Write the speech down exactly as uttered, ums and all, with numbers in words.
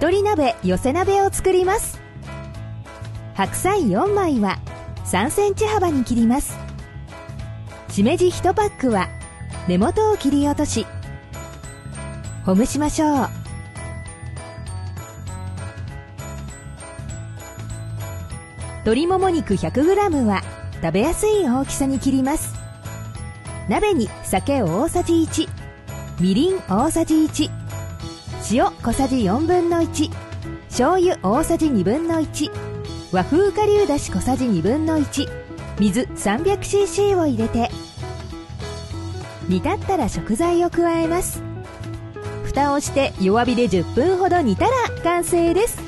一人鍋寄せ鍋を作ります。白菜よんまいはさんセンチ幅に切ります。しめじいちパックは根元を切り落としほぐしましょう。鶏もも肉 ひゃくグラム は食べやすい大きさに切ります。鍋に酒大さじいち、みりん大さじいち、塩小さじよんぶんのいち、醤油大さじにぶんのいち、和風顆粒だし小さじにぶんのいち、水 さんびゃくシーシー を入れて煮立ったら食材を加えます。蓋をして弱火でじゅっぷんほど煮たら完成です。